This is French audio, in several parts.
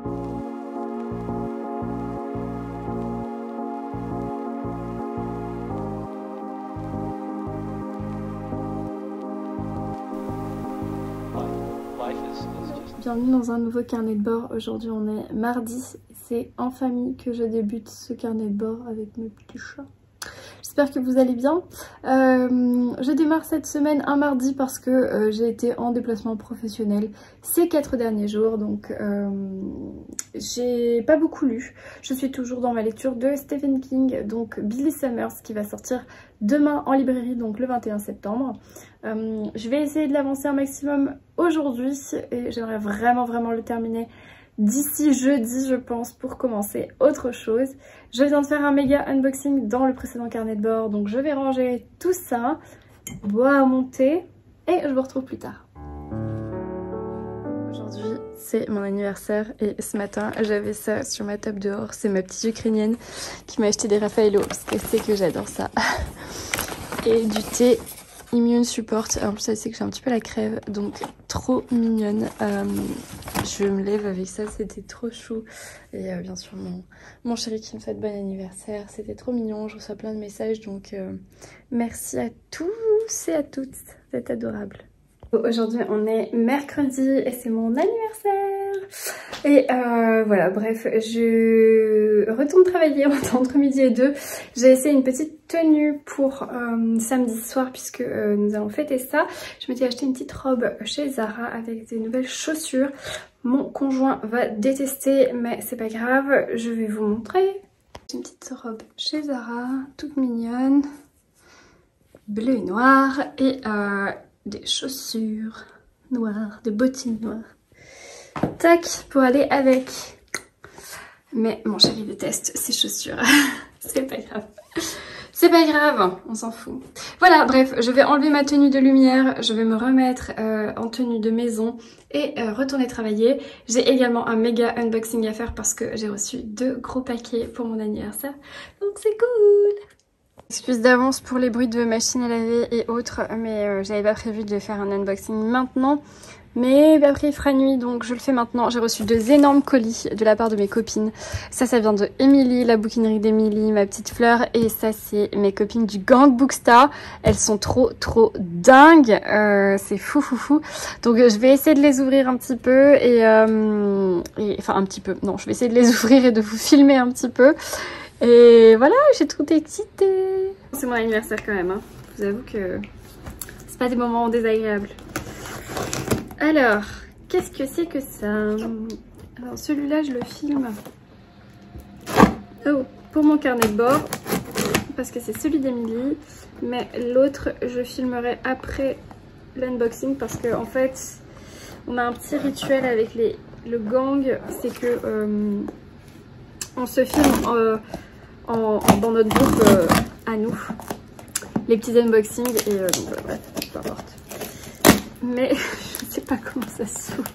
Bienvenue dans un nouveau carnet de bord. Aujourd'hui on est mardi. C'est en famille que je débute ce carnet de bord avec mes petits chats. J'espère que vous allez bien. Je démarre cette semaine un mardi parce que j'ai été en déplacement professionnel ces 4 derniers jours. Donc j'ai pas beaucoup lu. Je suis toujours dans ma lecture de Stephen King, donc Billy Summers, qui va sortir demain en librairie, donc le 21 septembre. Je vais essayer de l'avancer un maximum aujourd'hui et j'aimerais vraiment le terminer d'ici jeudi, je pense, pour commencer autre chose. Je viens de faire un méga unboxing dans le précédent carnet de bord, donc je vais ranger tout ça, bois à monter et je vous retrouve plus tard. Aujourd'hui, c'est mon anniversaire et ce matin, j'avais ça sur ma table dehors. C'est ma petite ukrainienne qui m'a acheté des Raffaello parce qu'elle sait que j'adore ça. Et du thé Immune Support. En plus, elle sait que j'ai un petit peu la crève, donc trop mignonne. Je me lève avec ça, c'était trop chou. Et bien sûr, mon chéri qui me souhaite bon anniversaire, c'était trop mignon. Je reçois plein de messages, donc merci à tous et à toutes, c'est adorable. Aujourd'hui, on est mercredi et c'est mon anniversaire. Et voilà, bref, je retourne travailler entre midi et 2. J'ai essayé une petite tenue pour samedi soir puisque nous allons fêter ça. Je m'étais acheté une petite robe chez Zara avec des nouvelles chaussures. Mon conjoint va détester, mais c'est pas grave, je vais vous montrer. Une petite robe chez Zara, toute mignonne, bleu et noir, et des chaussures noires, des bottines noires. Tac, pour aller avec. Mais mon chéri déteste ces chaussures. C'est pas grave. C'est pas grave, on s'en fout. Voilà, bref, je vais enlever ma tenue de lumière, je vais me remettre en tenue de maison et retourner travailler. J'ai également un méga unboxing à faire parce que j'ai reçu 2 gros paquets pour mon anniversaire. Donc c'est cool. Excuse d'avance pour les bruits de machine à laver et autres, mais j'avais pas prévu de faire un unboxing maintenant. Mais après il fera nuit, donc je le fais maintenant. J'ai reçu 2 énormes colis de la part de mes copines. Ça vient de Emily, la bouquinerie d'Emily, ma petite fleur. Et ça c'est mes copines du Gang Bookstar. Elles sont trop dingues. C'est fou. Donc je vais essayer de les ouvrir un petit peu enfin un petit peu. Non, je vais essayer de les ouvrir et de vous filmer un petit peu. Et voilà, j'ai trop excitée. C'est mon anniversaire quand même, hein. Je vous avoue que c'est pas des moments désagréables. Alors, qu'est-ce que c'est que ça? Alors celui-là, je le filme. Oh, pour mon carnet de bord, parce que c'est celui d'Emily. Mais l'autre, je filmerai après l'unboxing parce que en fait, on a un petit rituel avec le gang, c'est que on se filme dans notre groupe à nous, les petits unboxings et donc bref, peu importe. Mais je sais pas comment ça s'ouvre.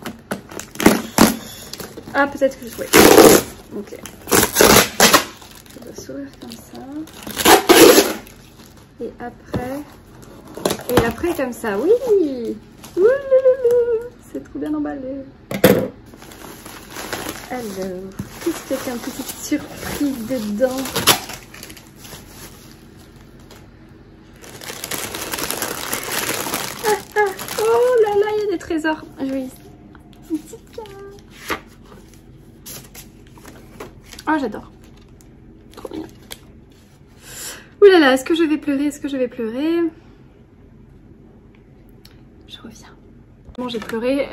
Ah, peut-être que je... Oui. Ok. Ça doit s'ouvrir comme ça. Et après comme ça. Oui. C'est trop bien emballé. Alors, qu'est-ce qu'il y a une petite surprise dedans? Oh là là, il y a des trésors. Je vais... Oh, j'adore. Trop bien. Ouh là là, est-ce que je vais pleurer? Je reviens. Bon, j'ai pleuré.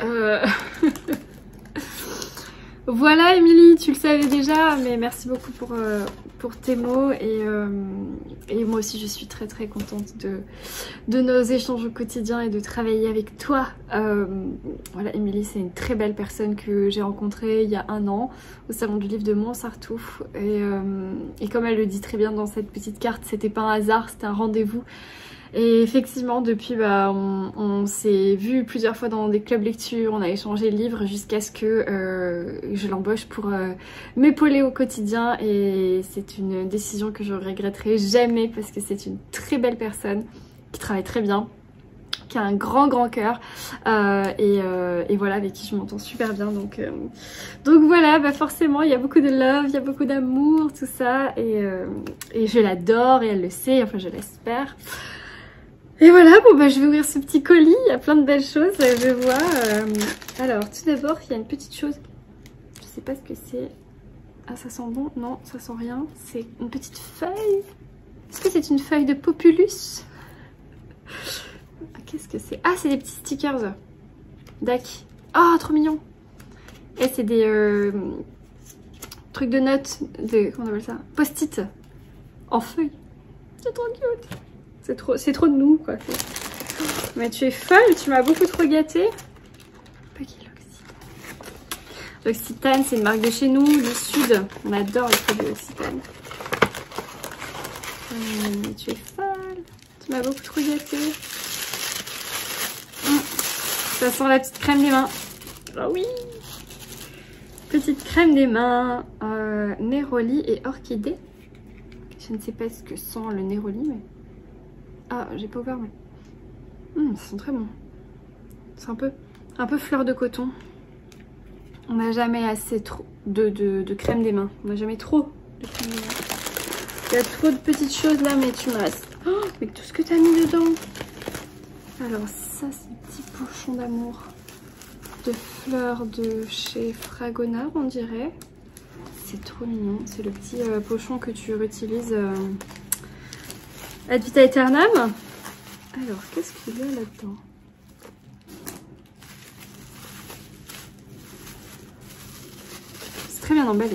Voilà Émilie, tu le savais déjà, mais merci beaucoup pour tes mots et moi aussi je suis très contente de nos échanges au quotidien et de travailler avec toi. Voilà, Émilie, c'est une très belle personne que j'ai rencontrée il y a 1 an au salon du livre de Montsartou et comme elle le dit très bien dans cette petite carte, c'était pas un hasard, c'était un rendez-vous. Et effectivement, depuis, on s'est vu plusieurs fois dans des clubs lecture, on a échangé livres jusqu'à ce que je l'embauche pour m'épauler au quotidien. Et c'est une décision que je regretterai jamais parce que c'est une très belle personne qui travaille très bien, qui a un grand cœur et voilà, avec qui je m'entends super bien. Donc voilà, bah forcément il y a beaucoup de love, il y a beaucoup d'amour, tout ça, et je l'adore et elle le sait, enfin je l'espère. Et voilà, bon bah je vais ouvrir ce petit colis, il y a plein de belles choses, je vois. Alors tout d'abord il y a une petite chose, je sais pas ce que c'est. Ah ça sent bon, non ça sent rien, c'est une petite feuille. Est-ce que c'est une feuille de Populus? Qu'est-ce que c'est? Ah c'est des petits stickers. Dac. Oh trop mignon. Et c'est des trucs de notes, comment on appelle ça? Post-it en feuille. C'est trop cute. C'est trop de nous quoi. Mais tu es folle, tu m'as beaucoup trop gâtée. L'Occitane, c'est une marque de chez nous, du sud. On adore les produits L'Occitane. Mais tu es folle. Tu m'as beaucoup trop gâtée. Ça sent la petite crème des mains. Oh oui. Petite crème des mains. Néroli et orchidée. Je ne sais pas ce que sent le Néroli, mais... Ah, j'ai pas ouvert, mais... ça sent très bon. C'est un peu fleur de coton. On n'a jamais assez trop de crème des mains. On n'a jamais trop de crème des mains. Il y a trop de petites choses là, mais tu me restes. Oh, mais tout ce que tu as mis dedans. Alors ça, c'est un petit pochon d'amour. De fleurs de chez Fragonard, on dirait. C'est trop mignon. C'est le petit pochon que tu réutilises ad vitam aeternam. Alors, qu'est-ce qu'il y a là-dedans? C'est très bien emballé.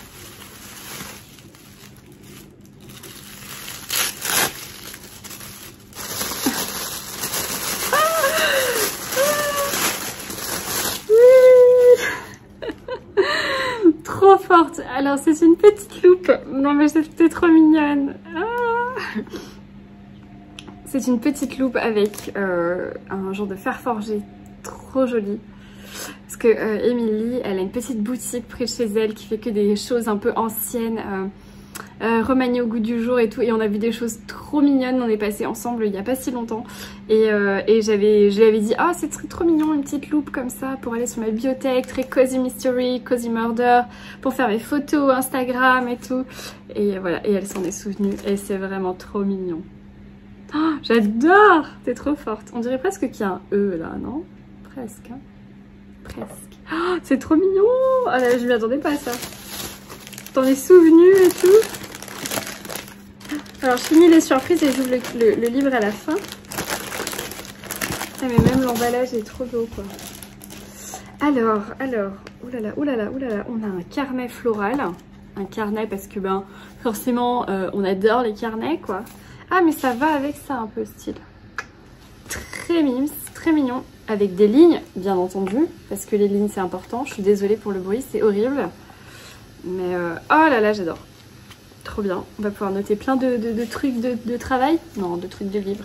Trop forte. Alors c'est une petite loupe. Non mais c'était trop mignonne. Ah, c'est une petite loupe avec un genre de fer forgé trop joli. Parce que Émilie, elle a une petite boutique près de chez elle qui fait que des choses un peu anciennes, remaniées au goût du jour et tout. Et on a vu des choses trop mignonnes. On est passé ensemble il n'y a pas si longtemps. Et je lui avais dit, ah, c'est trop mignon, une petite loupe comme ça pour aller sur ma bibliothèque, très cozy mystery, cozy murder, pour faire mes photos Instagram et tout. Et voilà, et elle s'en est souvenue. Et c'est vraiment trop mignon. Oh, j'adore! T'es trop forte. On dirait presque qu'il y a un E là, non? Presque. Hein, presque. Oh, c'est trop mignon! Oh là, je m'y attendais pas à ça. T'en es souvenu et tout. Alors je finis les surprises et j'ouvre le livre à la fin. Ah, mais même l'emballage est trop beau quoi. Alors, oulala, on a un carnet floral. Un carnet parce que ben forcément on adore les carnets quoi. Ah mais ça va avec ça un peu style. Très mimes, très mignon. Avec des lignes bien entendu. Parce que les lignes c'est important. Je suis désolée pour le bruit, c'est horrible. Mais oh là là, j'adore. Trop bien. On va pouvoir noter plein de trucs de travail. Non, de trucs de livres.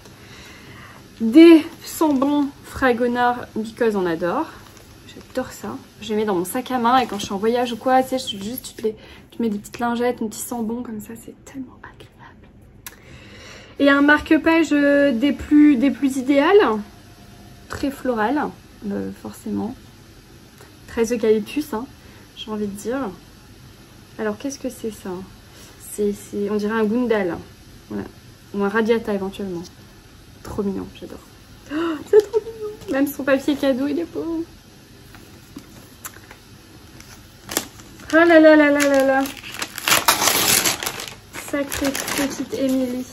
Des sambons Fragonard, because on adore. J'adore ça. Je les mets dans mon sac à main et quand je suis en voyage ou quoi, tu sais, tu mets des petites lingettes, un petit sambon comme ça, c'est tellement agréable. Et un marque-page des plus idéales. Très floral, forcément. Très eucalyptus, hein. J'ai envie de dire. Alors qu'est-ce que c'est ça? On dirait un Gundal. Voilà. Ou un Radiata éventuellement. Trop mignon, j'adore. Oh, c'est trop mignon. Même son papier cadeau, il est beau. Oh là là là là là là. Sacrée petite Émilie.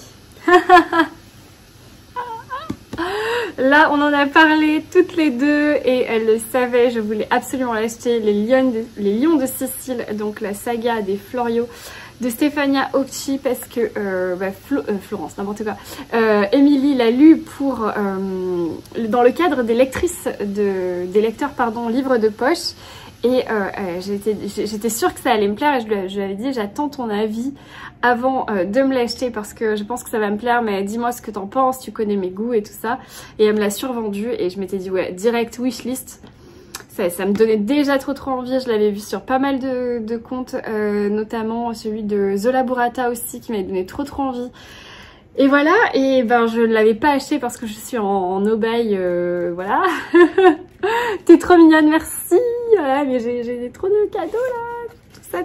Là, on en a parlé toutes les deux et elle le savait, je voulais absolument l'acheter, les Lions de Sicile, donc la saga des Florio de Stefania Occhi parce que Florence, n'importe quoi. Émilie l'a lu pour dans le cadre des lecteurs livres de poche. Et j'étais sûre que ça allait me plaire et je lui avais dit j'attends ton avis avant de me l'acheter parce que je pense que ça va me plaire mais dis-moi ce que t'en penses, tu connais mes goûts et tout ça. Et elle me l'a survendu et je m'étais dit ouais, direct wishlist. Ça me donnait déjà trop envie, je l'avais vu sur pas mal de comptes, notamment celui de Zola Burrata aussi qui m'avait donné trop envie. Et voilà, et ben je ne l'avais pas acheté parce que je suis en aubaille, voilà. T'es trop mignonne, merci. Voilà, mais j'ai trop de cadeaux là. Tout ça.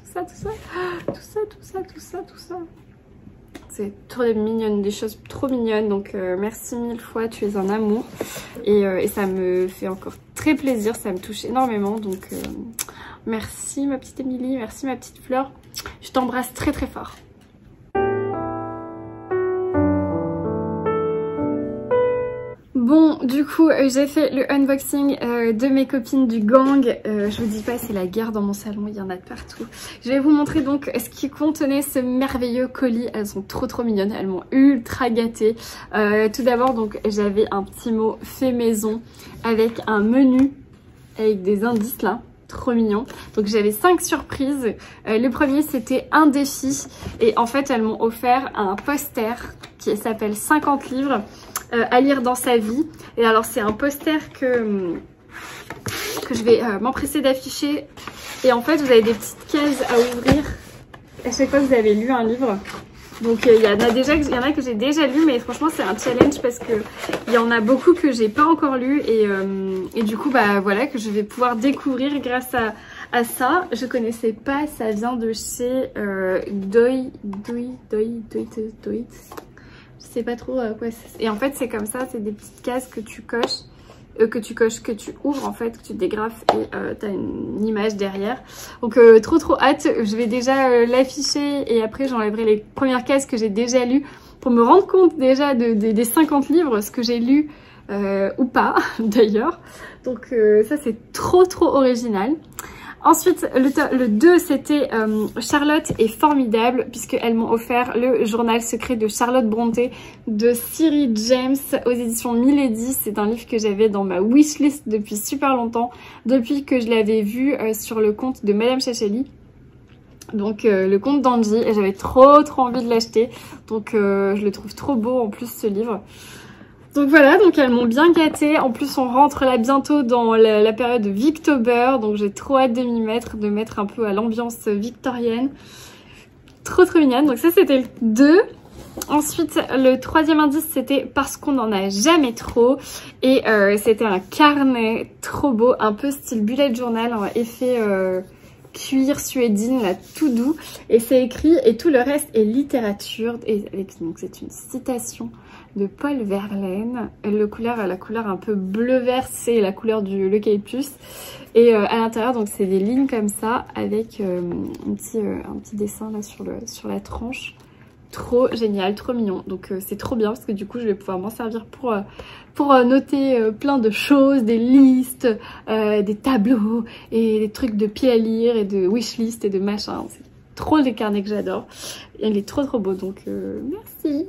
C'est trop mignonne, des choses trop mignonnes. Donc merci mille fois, tu es un amour. Et ça me fait encore très plaisir, ça me touche énormément. Donc merci ma petite Émilie, merci ma petite Fleur. Je t'embrasse très très fort. Bon, du coup, j'ai fait le unboxing de mes copines du gang. Je vous dis pas, c'est la guerre dans mon salon, il y en a de partout. Je vais vous montrer donc ce qui contenait ce merveilleux colis. Elles sont trop mignonnes, elles m'ont ultra gâtée. Tout d'abord, donc j'avais un petit mot fait maison avec un menu avec des indices là. Trop mignon. Donc j'avais 5 surprises. Le premier c'était un défi et en fait elles m'ont offert un poster qui s'appelle 50 livres à lire dans sa vie. Et alors c'est un poster que je vais m'empresser d'afficher. Et en fait vous avez des petites cases à ouvrir à chaque fois que vous avez lu un livre. Donc il y en a que j'ai déjà lu, mais franchement c'est un challenge parce que il y en a beaucoup que j'ai pas encore lu et du coup bah voilà que je vais pouvoir découvrir grâce à ça. Je connaissais pas, ça vient de chez Doit. Je sais pas trop quoi c'est. Et en fait c'est comme ça, c'est des petites cases que tu coches. Que tu ouvres en fait, que tu dégrafes et t'as une image derrière. Donc trop hâte, je vais déjà l'afficher et après j'enlèverai les premières cases que j'ai déjà lues pour me rendre compte déjà des 50 livres, ce que j'ai lu ou pas d'ailleurs. Donc ça c'est trop original. Ensuite, le 2, c'était Charlotte est formidable, puisqu'elles m'ont offert le journal secret de Charlotte Brontë de Ciri James aux éditions Milady. C'est un livre que j'avais dans ma wishlist depuis super longtemps, depuis que je l'avais vu sur le compte de Madame Chacheli. Donc le compte d'Angie, et j'avais trop envie de l'acheter. Donc je le trouve trop beau en plus ce livre. Donc voilà, donc elles m'ont bien gâtée. En plus on rentre là bientôt dans la période de Victober, donc j'ai trop hâte de m'y mettre, de mettre un peu à l'ambiance victorienne. Trop mignonne. Donc ça c'était le 2. Ensuite le troisième indice c'était parce qu'on n'en a jamais trop. Et c'était un carnet trop beau, un peu style bullet journal en effet cuir suédine là, tout doux. Et c'est écrit et tout le reste est littérature. Et donc c'est une citation de Paul Verlaine. La couleur un peu bleu-vert, c'est la couleur du l'eucalyptus. Et à l'intérieur, donc c'est des lignes comme ça avec un petit dessin là sur la tranche. Trop génial, trop mignon. Donc c'est trop bien parce que du coup je vais pouvoir m'en servir pour noter plein de choses, des listes, des tableaux et des trucs de pied à lire et de wishlist et de machin. C'est trop des carnets que j'adore. Il est trop beau, donc merci.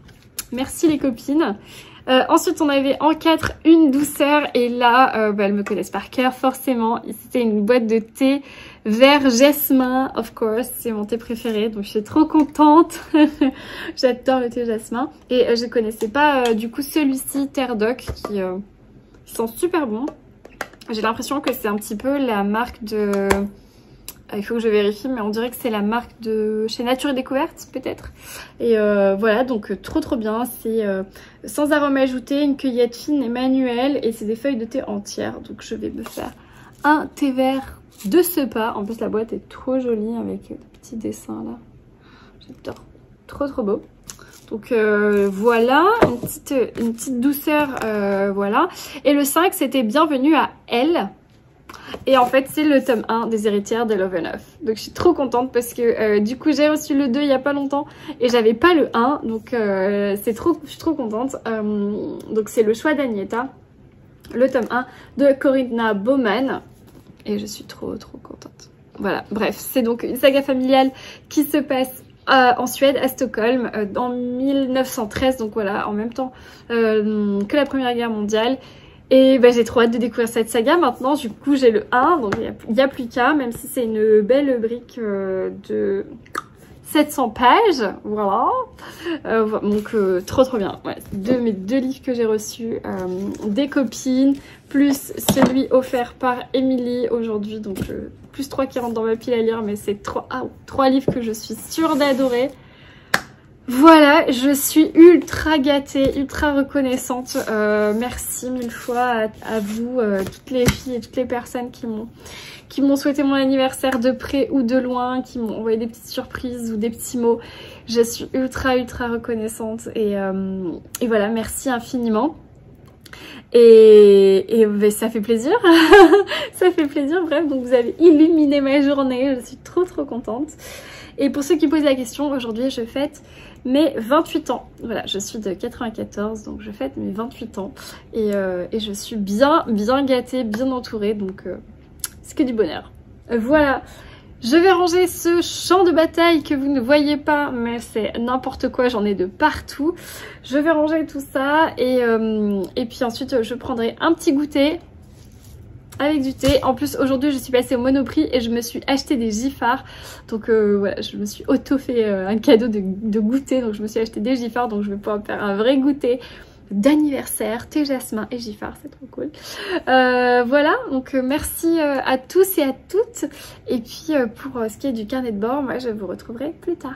Merci les copines. Ensuite on avait en 4 une douceur et là elles me connaissent par cœur forcément. C'était une boîte de thé vert jasmin, of course, c'est mon thé préféré donc je suis trop contente. J'adore le thé jasmin et je connaissais pas du coup celui-ci Terre Doc qui sent super bon. J'ai l'impression que c'est un petit peu la marque de... Il faut que je vérifie, mais on dirait que c'est la marque de chez Nature et Découverte, peut-être. Et voilà, donc trop bien. C'est sans arôme ajouté, une cueillette fine et manuelle. Et c'est des feuilles de thé entières. Donc je vais me faire un thé vert de ce pas. En plus, la boîte est trop jolie avec des petits dessins là. J'adore. Trop beau. Donc voilà, une petite douceur, voilà. Et le 5, c'était Bienvenue à Elle. Et en fait c'est le tome 1 des héritières de Love & Enough. Donc je suis trop contente parce que du coup j'ai reçu le 2 il y a pas longtemps et j'avais pas le 1. Donc je suis trop contente. Donc c'est le choix d'Agneta, le tome 1 de Corinna Baumann. Et je suis trop contente. Voilà, bref, c'est donc une saga familiale qui se passe en Suède, à Stockholm, en 1913. Donc voilà, en même temps que la Première Guerre mondiale. Et bah, j'ai trop hâte de découvrir cette saga. Maintenant, du coup, j'ai le 1, donc il n'y a plus qu'à, même si c'est une belle brique de 700 pages. Voilà. Donc, trop bien. Ouais, mes deux livres que j'ai reçus des copines, plus celui offert par Émilie aujourd'hui. Donc, plus 3 qui rentrent dans ma pile à lire, mais c'est 3 livres que je suis sûre d'adorer. Voilà, je suis ultra gâtée, ultra reconnaissante. Merci mille fois à vous, toutes les filles et toutes les personnes qui m'ont souhaité mon anniversaire de près ou de loin, qui m'ont envoyé des petites surprises ou des petits mots. Je suis ultra reconnaissante et voilà, merci infiniment. Et ça fait plaisir, ça fait plaisir, bref, donc vous avez illuminé ma journée, je suis trop contente. Et pour ceux qui posent la question, aujourd'hui je fête mes 28 ans. Voilà, je suis de 94, donc je fête mes 28 ans. Et je suis bien gâtée, bien entourée, donc c'est que du bonheur. Voilà, je vais ranger ce champ de bataille que vous ne voyez pas, mais c'est n'importe quoi, j'en ai de partout. Je vais ranger tout ça et puis ensuite je prendrai un petit goûter avec du thé. En plus aujourd'hui je suis passée au Monoprix et je me suis acheté des gyphares. Donc voilà, je me suis auto fait un cadeau de goûter. Donc je me suis acheté des gyphares, donc je vais pouvoir faire un vrai goûter d'anniversaire, thé jasmin et gyphare, c'est trop cool. Voilà, donc merci à tous et à toutes. Et puis pour ce qui est du carnet de bord, moi je vous retrouverai plus tard.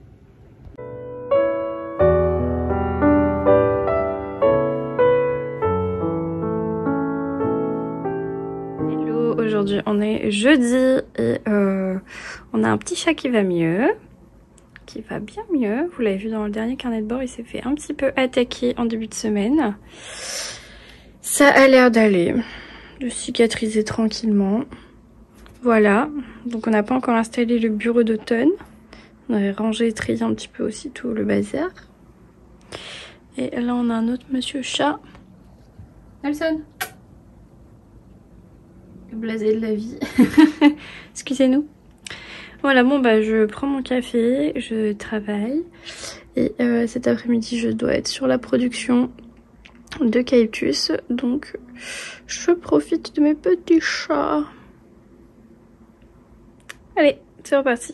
Hello, aujourd'hui on est jeudi et on a un petit chat qui va mieux. Qui va bien mieux. Vous l'avez vu dans le dernier carnet de bord, il s'est fait un petit peu attaquer en début de semaine. Ça a l'air d'aller, de cicatriser tranquillement. Voilà, donc on n'a pas encore installé le bureau d'automne. On avait rangé et trié un petit peu aussi tout le bazar. Et là on a un autre monsieur chat. Nelson, le blasé de la vie. Excusez-nous. Voilà, bon bah je prends mon café, je travaille et cet après-midi je dois être sur la production d'eucalyptus, donc je profite de mes petits chats. Allez, c'est reparti.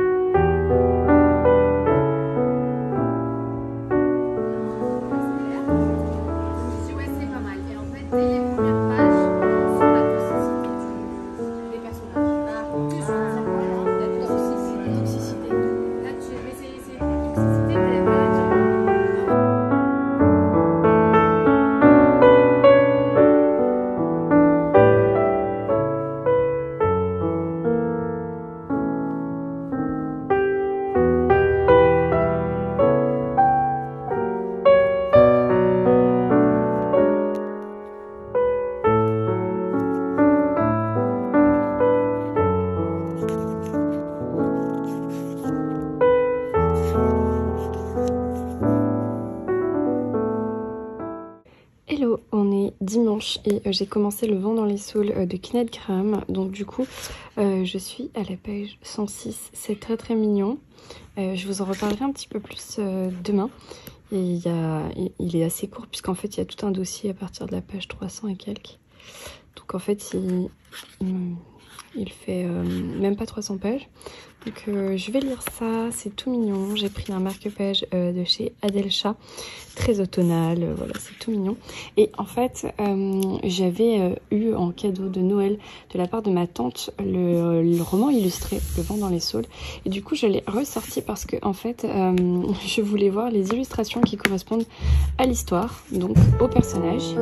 Hello, on est dimanche et j'ai commencé le vent dans les saules de Kenneth Graham. Donc du coup, je suis à la page 106. C'est très mignon. Je vous en reparlerai un petit peu plus demain. Et il est assez court puisqu'en fait, il y a tout un dossier à partir de la page 300 et quelques. Donc en fait, il fait même pas 300 pages. Donc je vais lire ça, c'est tout mignon. J'ai pris un marque-page de chez Adelcha, très automnal, voilà, c'est tout mignon. Et en fait, j'avais eu en cadeau de Noël de la part de ma tante le roman illustré, Le vent dans les saules. Et du coup, je l'ai ressorti parce que en fait, je voulais voir les illustrations qui correspondent à l'histoire, donc au personnage.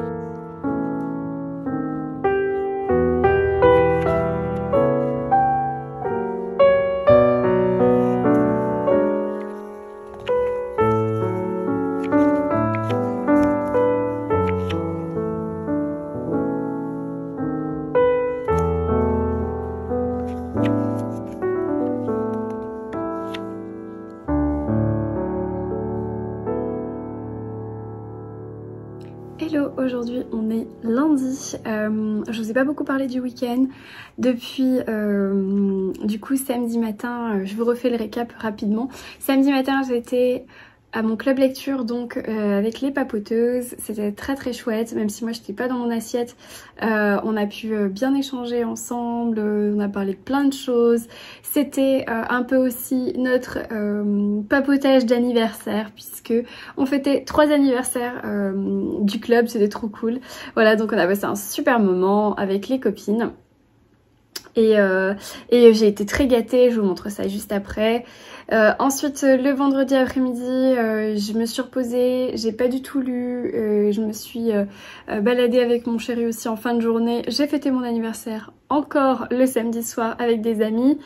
Hello, aujourd'hui on est lundi, je vous ai pas beaucoup parlé du week-end depuis du coup samedi matin, je vous refais le récap rapidement. Samedi matin j'étais à mon club lecture donc avec les papoteuses, c'était très chouette, même si moi j'étais pas dans mon assiette. On a pu bien échanger ensemble, on a parlé de plein de choses. C'était un peu aussi notre papotage d'anniversaire puisque on fêtait 3 anniversaires du club, c'était trop cool. Voilà, donc on a passé un super moment avec les copines. Et j'ai été très gâtée, je vous montre ça juste après. Ensuite, le vendredi après-midi, je me suis reposée, j'ai pas du tout lu, je me suis baladée avec mon chéri aussi en fin de journée. J'ai fêté mon anniversaire encore le samedi soir avec des amis.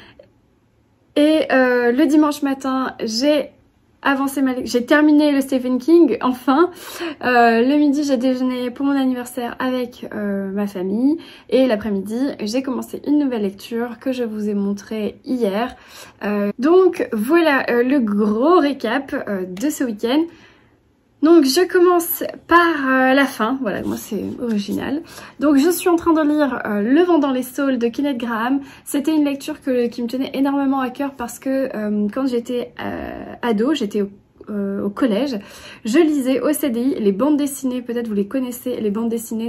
Et le dimanche matin, j'ai terminé le Stephen King, enfin. Le midi, j'ai déjeuné pour mon anniversaire avec ma famille. Et l'après-midi, j'ai commencé une nouvelle lecture que je vous ai montrée hier. Donc voilà le gros récap de ce week-end. Donc je commence par la fin, voilà, moi c'est original. Donc je suis en train de lire Le vent dans les saules de Kenneth Grahame. C'était une lecture qui me tenait énormément à cœur parce que quand j'étais ado, j'étais au collège, je lisais au CDI les bandes dessinées, peut-être vous les connaissez, les bandes dessinées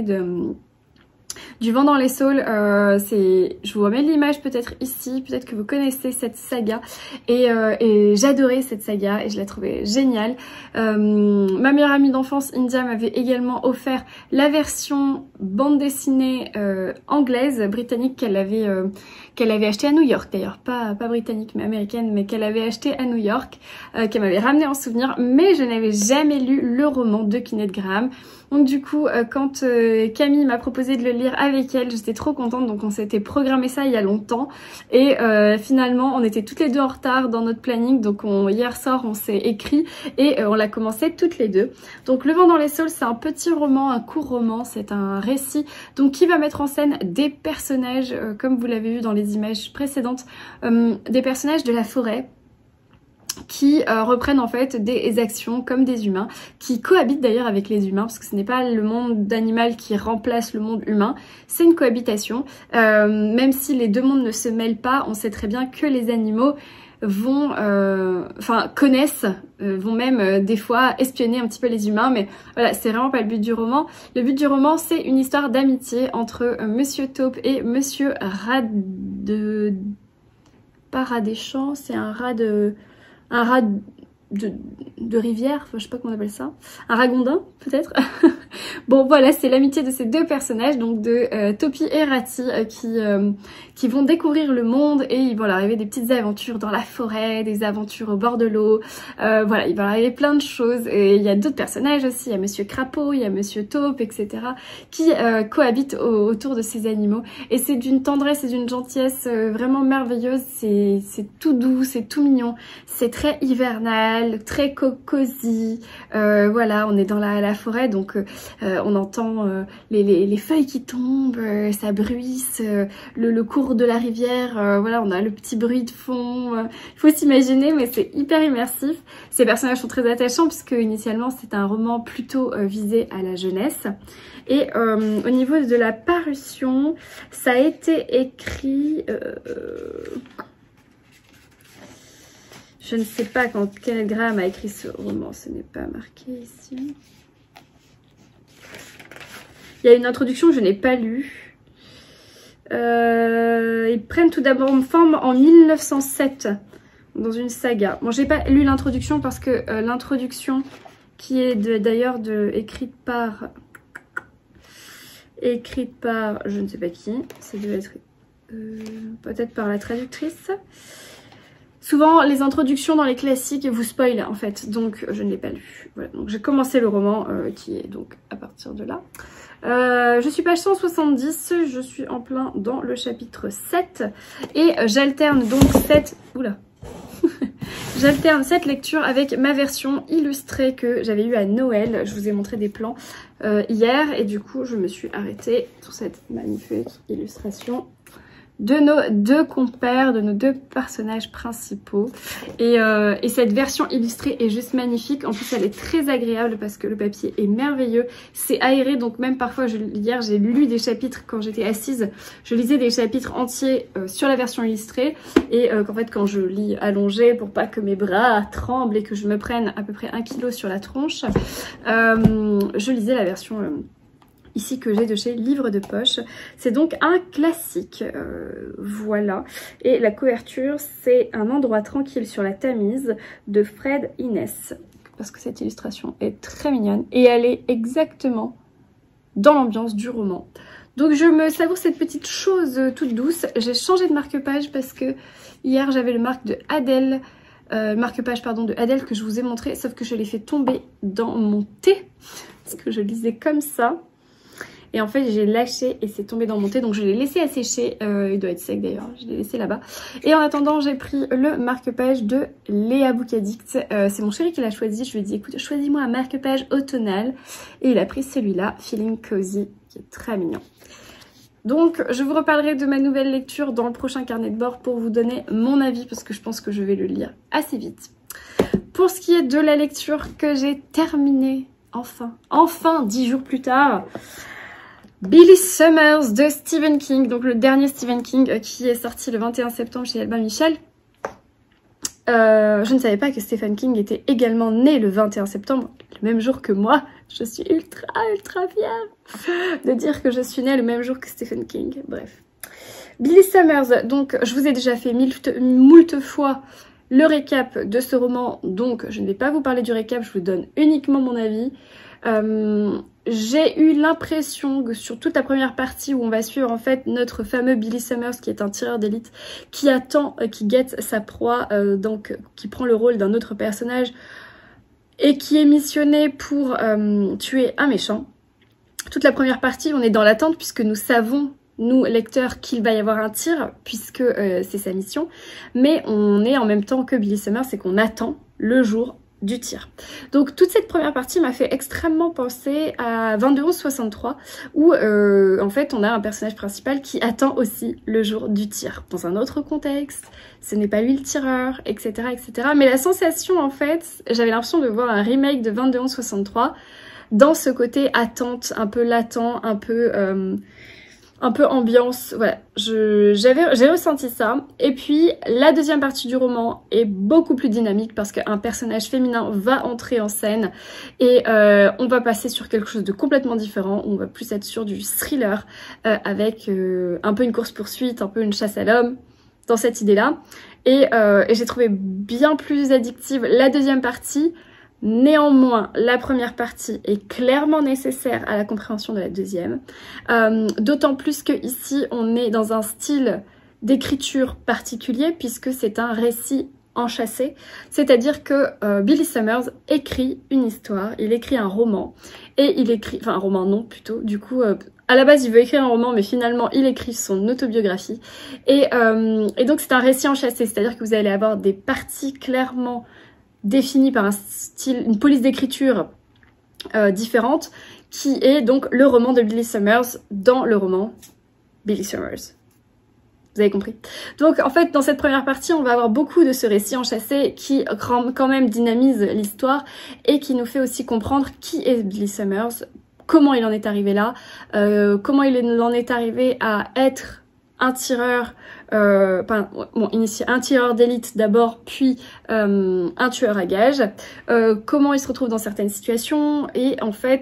du vent dans les saules. Je vous remets l'image peut-être ici, peut-être que vous connaissez cette saga et j'adorais cette saga et je la trouvais géniale. Ma meilleure amie d'enfance India m'avait également offert la version bande dessinée anglaise, britannique qu'elle avait achetée à New York d'ailleurs, pas britannique mais américaine, mais qu'elle avait achetée à New York, qu'elle m'avait ramenée en souvenir, mais je n'avais jamais lu le roman de Kenneth Grahame. Donc du coup, quand Camille m'a proposé de le lire avec elle, j'étais trop contente. Donc on s'était programmé ça il y a longtemps. Et finalement, on était toutes les deux en retard dans notre planning. Donc hier soir, on s'est écrit et on l'a commencé toutes les deux. Donc Le vent dans les saules, c'est un petit roman, un court roman. C'est un récit donc qui va mettre en scène des personnages, comme vous l'avez vu dans les images précédentes, des personnages de la forêt, qui reprennent en fait des actions comme des humains, qui cohabitent d'ailleurs avec les humains, parce que ce n'est pas le monde d'animal qui remplace le monde humain, c'est une cohabitation. Même si les deux mondes ne se mêlent pas, on sait très bien que les animaux vont, connaissent, vont même des fois espionner un petit peu les humains, mais voilà, c'est vraiment pas le but du roman. Le but du roman, c'est une histoire d'amitié entre Monsieur Taupe et Monsieur pas rat des champs, c'est un rat de rivière, enfin, je sais pas comment on appelle ça, un ragondin peut-être. Bon voilà, c'est l'amitié de ces deux personnages, donc de Topi et Rati, qui vont découvrir le monde et il va leur arriver des petites aventures dans la forêt, des aventures au bord de l'eau, voilà, il va leur arriver plein de choses. Et il y a d'autres personnages aussi, il y a Monsieur Crapaud, il y a Monsieur Taupe, etc. qui cohabitent autour de ces animaux. Et c'est d'une tendresse et d'une gentillesse vraiment merveilleuse, c'est tout doux, c'est tout mignon, c'est très hivernal, très cosy, voilà, on est dans la forêt, donc on entend les feuilles qui tombent, ça bruisse, le cours de la rivière, voilà, on a le petit bruit de fond, il faut s'imaginer, mais c'est hyper immersif. Ces personnages sont très attachants puisque initialement c'est un roman plutôt visé à la jeunesse. Et au niveau de la parution, ça a été écrit... je ne sais pas quand Kenneth Grahame a écrit ce roman, ce n'est pas marqué ici. Il y a une introduction que je n'ai pas lue. Ils prennent tout d'abord forme en 1907 dans une saga. Bon, j'ai pas lu l'introduction parce que l'introduction qui est d'ailleurs écrite par je ne sais pas qui, ça devait être peut-être par la traductrice. Souvent, les introductions dans les classiques vous spoilent en fait, donc je ne l'ai pas lu. Voilà, donc j'ai commencé le roman qui est donc à partir de là. Je suis page 170, je suis en plein dans le chapitre 7 et j'alterne donc j'alterne cette lecture avec ma version illustrée que j'avais eue à Noël. Je vous ai montré des plans hier et du coup je me suis arrêtée sur cette magnifique illustration de nos deux compères, de nos deux personnages principaux. Et cette version illustrée est juste magnifique. En plus, elle est très agréable parce que le papier est merveilleux. C'est aéré, donc même parfois, hier, j'ai lu des chapitres quand j'étais assise. Je lisais des chapitres entiers sur la version illustrée. Et qu'en fait, quand je lis allongée, pour pas que mes bras tremblent et que je me prenne à peu près 1 kilo sur la tronche, je lisais la version... ici que j'ai de chez Livre de Poche. C'est donc un classique, voilà. Et la couverture, c'est Un endroit tranquille sur la Tamise de Fred Innes. Parce que cette illustration est très mignonne et elle est exactement dans l'ambiance du roman. Donc je me savoure cette petite chose toute douce. J'ai changé de marque-page parce que hier j'avais le marque-page de Adèle que je vous ai montré, sauf que je l'ai fait tomber dans mon thé parce que je lisais comme ça. Et en fait j'ai lâché et c'est tombé dans mon thé, donc je l'ai laissé assécher, il doit être sec d'ailleurs, je l'ai laissé là-bas. Et en attendant j'ai pris le marque-page de Léa Bookaddict, c'est mon chéri qui l'a choisi, je lui ai dit écoute choisis-moi un marque-page automnal et il a pris celui-là, Feeling Cozy, qui est très mignon. Donc je vous reparlerai de ma nouvelle lecture dans le prochain carnet de bord pour vous donner mon avis parce que je pense que je vais le lire assez vite. Pour ce qui est de la lecture que j'ai terminée, enfin 10 jours plus tard, Billy Summers de Stephen King, donc le dernier Stephen King qui est sorti le 21 septembre chez Albin Michel. Je ne savais pas que Stephen King était également né le 21 septembre, le même jour que moi. Je suis ultra fière de dire que je suis née le même jour que Stephen King. Bref. Billy Summers, donc je vous ai déjà fait moult fois le récap de ce roman, donc je ne vais pas vous parler du récap, je vous donne uniquement mon avis. J'ai eu l'impression que sur toute la première partie où on va suivre en fait notre fameux Billy Summers qui est un tireur d'élite qui attend, qui guette sa proie, donc qui prend le rôle d'un autre personnage et qui est missionné pour tuer un méchant. Toute la première partie on est dans l'attente puisque nous savons, nous lecteurs, qu'il va y avoir un tir puisque c'est sa mission, mais on est en même temps que Billy Summers, c'est qu'on attend le jour du tir. Donc toute cette première partie m'a fait extrêmement penser à 22-11-63 où en fait on a un personnage principal qui attend aussi le jour du tir dans un autre contexte, ce n'est pas lui le tireur, etc. Mais la sensation en fait, j'avais l'impression de voir un remake de 22-11-63 dans ce côté attente, un peu latent, un peu ambiance, voilà, j'ai ressenti ça. Et puis la deuxième partie du roman est beaucoup plus dynamique parce qu'un personnage féminin va entrer en scène et on va passer sur quelque chose de complètement différent. On va plus être sur du thriller avec un peu une course-poursuite, un peu une chasse à l'homme dans cette idée-là. Et j'ai trouvé bien plus addictive la deuxième partie. Néanmoins, la première partie est clairement nécessaire à la compréhension de la deuxième. D'autant plus que ici, on est dans un style d'écriture particulier puisque c'est un récit enchâssé. C'est-à-dire que Billy Summers écrit une histoire, il écrit un roman. Et il écrit... Enfin, un roman non, plutôt. Du coup... à la base, il veut écrire un roman, mais finalement, il écrit son autobiographie. Et donc, c'est un récit enchâssé. C'est-à-dire que vous allez avoir des parties clairement définie par un style, une police d'écriture différente, qui est donc le roman de Billy Summers dans le roman Billy Summers. Vous avez compris? Donc en fait dans cette première partie on va avoir beaucoup de ce récit enchâssé qui quand même dynamise l'histoire et qui nous fait aussi comprendre qui est Billy Summers, comment il en est arrivé là, comment il en est arrivé à être un tireur, un tireur d'élite d'abord, puis un tueur à gages, comment il se retrouve dans certaines situations, et en fait,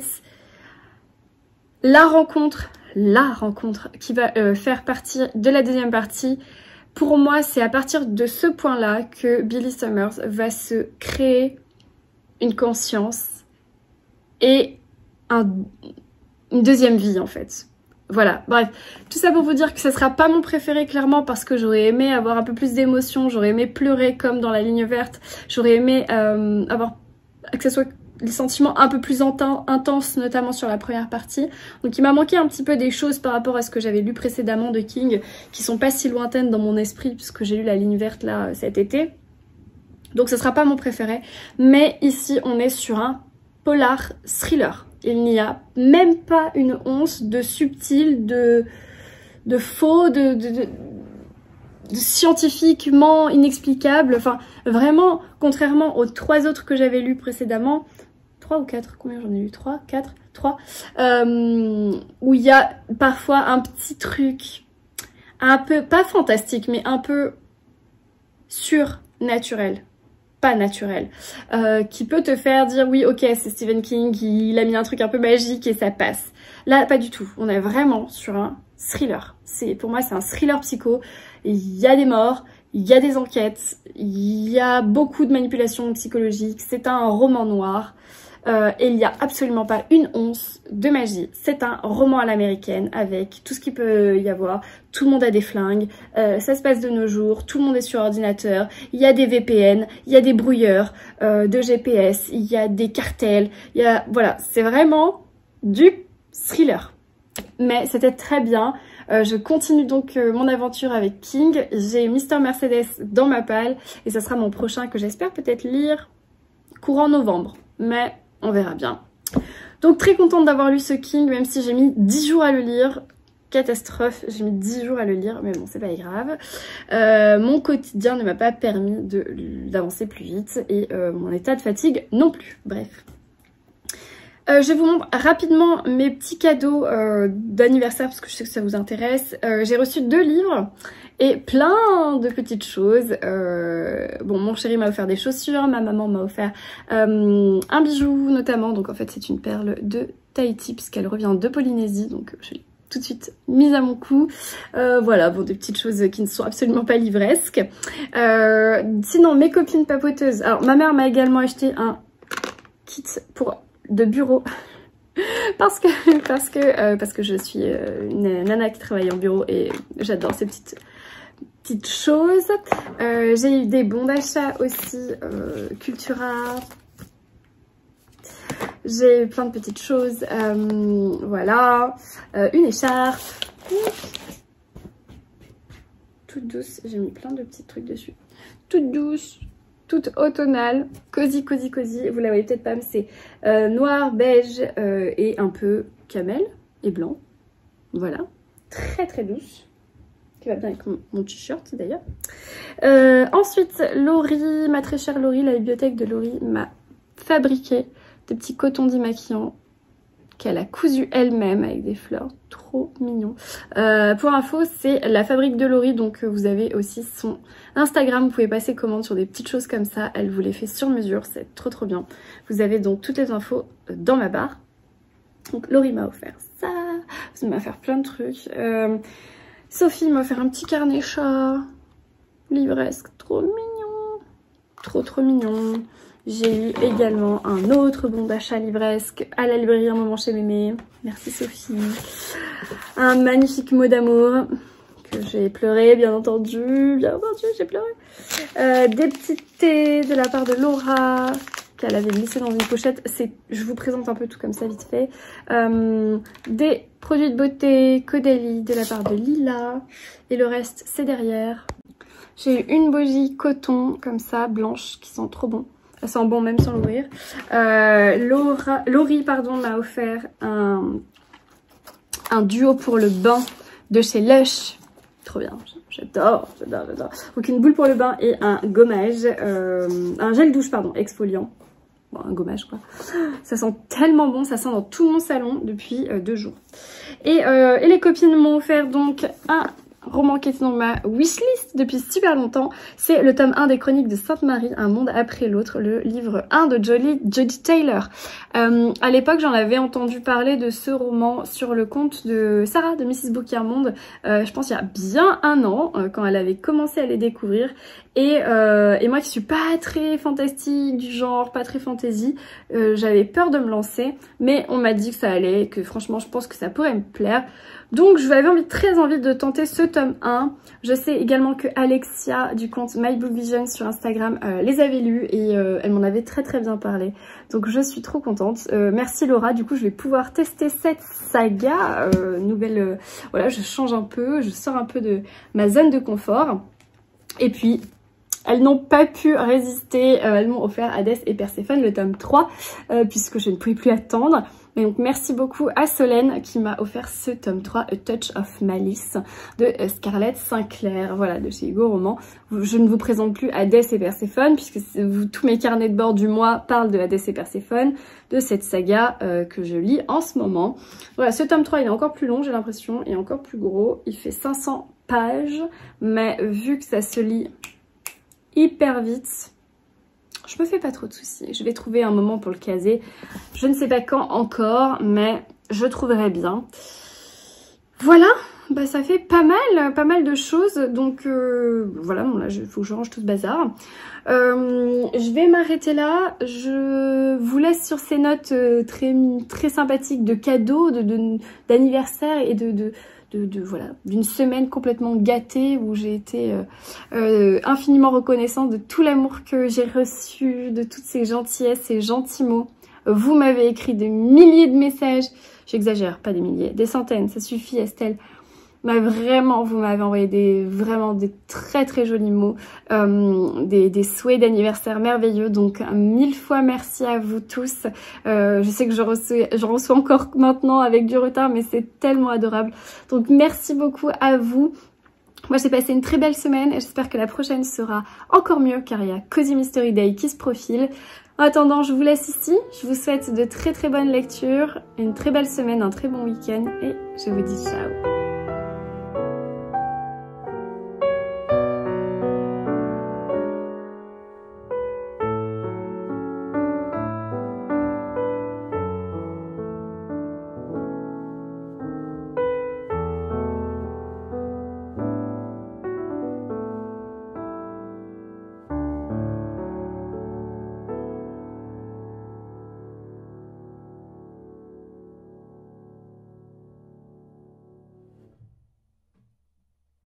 la rencontre qui va faire partie de la deuxième partie, pour moi, c'est à partir de ce point-là que Billy Summers va se créer une conscience et une deuxième vie, en fait. Voilà, bref, tout ça pour vous dire que ce sera pas mon préféré clairement parce que j'aurais aimé avoir un peu plus d'émotion, j'aurais aimé pleurer comme dans La Ligne Verte, j'aurais aimé avoir que ce soit les sentiments un peu plus intenses, notamment sur la première partie. Donc il m'a manqué un petit peu des choses par rapport à ce que j'avais lu précédemment de King, qui sont pas si lointaines dans mon esprit puisque j'ai lu La Ligne Verte là cet été. Donc ce sera pas mon préféré, mais ici on est sur un polar thriller. Il n'y a même pas une once de subtil, de faux, de scientifiquement inexplicable. Enfin, vraiment, contrairement aux 3 autres que j'avais lus précédemment, 3 ou 4, combien j'en ai lu? 3, 4, 3, où il y a parfois un petit truc, un peu, pas fantastique, mais un peu surnaturel. Pas naturel, qui peut te faire dire oui ok c'est Stephen King, il a mis un truc un peu magique et ça passe. Là pas du tout, on est vraiment sur un thriller. Pour moi c'est un thriller psycho, il y a des morts, il y a des enquêtes, il y a beaucoup de manipulations psychologiques, c'est un roman noir. et il n'y a absolument pas une once de magie. C'est un roman à l'américaine avec tout ce qu'il peut y avoir. Tout le monde a des flingues, ça se passe de nos jours, tout le monde est sur ordinateur, il y a des VPN, il y a des brouilleurs de GPS, il y a des cartels, il y a... Voilà, c'est vraiment du thriller. Mais c'était très bien. Je continue donc mon aventure avec King. J'ai Mr Mercedes dans ma palle et ça sera mon prochain que j'espère peut-être lire courant novembre. Mais on verra bien. Donc très contente d'avoir lu ce King, même si j'ai mis 10 jours à le lire. Catastrophe, j'ai mis 10 jours à le lire, mais bon, c'est pas grave. Mon quotidien ne m'a pas permis d'avancer plus vite et mon état de fatigue non plus. Bref. Je vous montre rapidement mes petits cadeaux d'anniversaire parce que je sais que ça vous intéresse. J'ai reçu 2 livres et plein de petites choses. Bon, mon chéri m'a offert des chaussures, ma maman m'a offert un bijou notamment. Donc en fait, c'est une perle de Tahiti puisqu'elle revient de Polynésie. Donc je l'ai tout de suite mise à mon cou. Voilà, bon, des petites choses qui ne sont absolument pas livresques. Sinon, mes copines papoteuses. Alors, ma mère m'a également acheté un kit de bureau parce que je suis une nana qui travaille en bureau et j'adore ces petites choses. J'ai eu des bons d'achat aussi, Cultura. J'ai eu plein de petites choses, voilà, une écharpe, toute douce, j'ai mis plein de petits trucs dessus, toute douce, toute automnale, cosy, cosy, cosy, vous la voyez peut-être pas, mais c'est noir, beige et un peu camel et blanc, voilà, très très douce, qui va bien avec mon t-shirt d'ailleurs. Ensuite, Laurie, ma très chère Laurie, la bibliothèque de Laurie m'a fabriqué des petits cotons démaquillants qu'elle a cousus elle-même avec des fleurs, trop mignon. Pour info, c'est la fabrique de Laurie, donc vous avez aussi son Instagram, vous pouvez passer commande sur des petites choses comme ça, elle vous les fait sur mesure, c'est trop trop bien. Vous avez donc toutes les infos dans ma barre. Donc Laurie m'a offert ça, elle m'a offert plein de trucs. Sophie m'a offert un petit carnet chat, livresque, trop mignon, trop trop mignon. J'ai eu également un autre bon d'achat livresque à la librairie Un moment chez Mémé. Merci Sophie. Un magnifique mot d'amour que j'ai pleuré, bien entendu. Bien entendu, j'ai pleuré. Des petits thés de la part de Laura qu'elle avait glissé dans une pochette. Je vous présente un peu tout comme ça vite fait. Des produits de beauté Caudalie de la part de Lila. Et le reste, c'est derrière. J'ai eu une bougie coton comme ça, blanche, qui sent trop bon. Ça sent bon même sans l'ouvrir. Laurie m'a offert un duo pour le bain de chez Lush. Trop bien, j'adore. Donc une boule pour le bain et un gommage, un gel douche pardon, exfoliant. Bon, un gommage quoi. Ça sent tellement bon, ça sent dans tout mon salon depuis 2 jours. Et les copines m'ont offert donc un roman qui était dans ma wishlist depuis super longtemps, c'est le tome 1 des Chroniques de Sainte-Marie, un monde après l'autre, le livre 1 de Jodie Taylor. À l'époque, j'en avais entendu parler de ce roman sur le compte de Sarah de Mrs Book-Monde, je pense il y a bien 1 an, quand elle avait commencé à les découvrir. Et moi qui suis pas très fantastique du genre, pas très fantasy, j'avais peur de me lancer, mais on m'a dit que ça allait, que franchement je pense que ça pourrait me plaire. Donc je avais très envie de tenter ce tome 1. Je sais également que Alexia du compte My Book Vision sur Instagram les avait lus et elle m'en avait très très bien parlé. Donc je suis trop contente. Merci Laura, du coup je vais pouvoir tester cette saga. Voilà, je change un peu, je sors un peu de ma zone de confort. Et puis elles n'ont pas pu résister, elles m'ont offert Hadès et Perséphone, le tome 3, puisque je ne pouvais plus attendre. Mais donc merci beaucoup à Solène qui m'a offert ce tome 3, A Touch of Malice, de Scarlett Sinclair, voilà, de chez Hugo Roman. Je ne vous présente plus Hadès et Perséphone, puisque tous mes carnets de bord du mois parlent de Hadès et Perséphone, de cette saga que je lis en ce moment. Voilà, ce tome 3 il est encore plus long, j'ai l'impression, et encore plus gros. Il fait 500 pages, mais vu que ça se lit hyper vite, je me fais pas trop de soucis. Je vais trouver un moment pour le caser. Je ne sais pas quand encore, mais je trouverai bien. Voilà, bah ça fait pas mal de choses. Donc voilà, bon là il faut que je range tout ce bazar. Je vais m'arrêter là. Je vous laisse sur ces notes très sympathiques de cadeaux, d'anniversaire et voilà, d'une semaine complètement gâtée où j'ai été infiniment reconnaissante de tout l'amour que j'ai reçu, de toutes ces gentillesses, ces gentils mots. Vous m'avez écrit des milliers de messages, j'exagère, pas des milliers, des centaines, ça suffit Estelle. Vraiment, vous m'avez envoyé vraiment des très jolis mots, des souhaits d'anniversaire merveilleux, donc 1000 fois merci à vous tous. Je sais que j'en reçois encore maintenant avec du retard, mais c'est tellement adorable. Donc merci beaucoup à vous. Moi j'ai passé une très belle semaine et j'espère que la prochaine sera encore mieux car il y a Cozy Mystery Day qui se profile. En attendant, je vous laisse ici. Je vous souhaite de très bonnes lectures, une très belle semaine, un très bon week-end et je vous dis ciao.